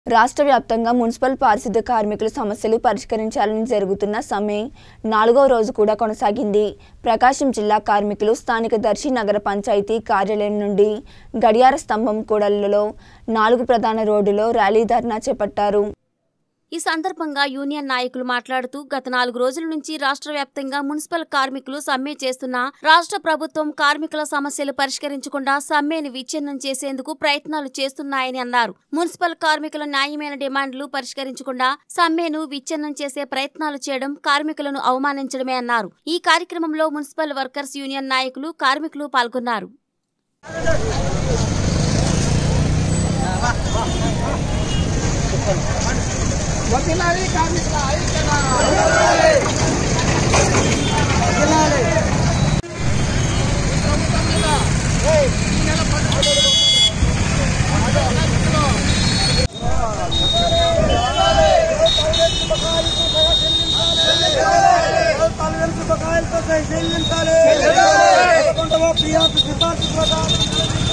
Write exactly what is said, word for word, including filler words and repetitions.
రాష్ట్ర వ్యాప్తంగా మున్సిపల్ పారిశుద్ధ కార్మికుల సమస్యలు పరిష్కరించాలని జరుగుతున్న సమ్మె నాలుగవ రోజు కూడా కొనసాగింది. ప్రకాశం జిల్లా కార్మికులు స్థానిక దర్శి నగర పంచాయతీ కార్యాలయం నుండి గడియార స్తంభం కూడలిలో నాలుగు ప్రధాన రోడ్డులో ర్యాలీ ధర్నా చేపట్టారు. ఈ సందర్భంగా యూనియన్ నాయకులు మాట్లాడుతూ గత నాలుగు రోజుల నుంచి రాష్ట్ర వ్యాప్తంగా మున్సిపల్ కార్మికులు సమ్మె చేస్తున్న రాష్ట్ర ప్రభుత్వం కార్మికుల సమస్యలు పరిష్కరించకుండా సమ్మెను విచ్ఛిన్నం చేసేందుకు ప్రయత్నాలు చేస్తున్నాయని అన్నారు. మున్సిపల్ కార్మికుల న్యాయమైన డిమాండ్లు పరిష్కరించకుండా సమ్మెను విచ్ఛిన్నం చేసే ప్రయత్నాలు చేయడం కార్మికులను అవమానించడమే అన్నారు. ఈ కార్యక్రమంలో మున్సిపల్ వర్కర్స్ యూనియన్ నాయకులు కార్మికులు పాల్గొన్నారు. వదిలాలి కార్మికుల ఐక్యత వదిలాలి వదిలాలి ప్రభుత్వం మీద ఏయ్ ఈ నెల పదకొండు ఆదో అన్నట్టులో వదిలాలి పౌలెన్స్ బకాయిలతో సహా చెల్లించాలి పౌలెన్స్ బకాయిలతో సహా చెల్లించాలి పదకొండవ పిఆర్పీ సిఫార్సు ప్రకారం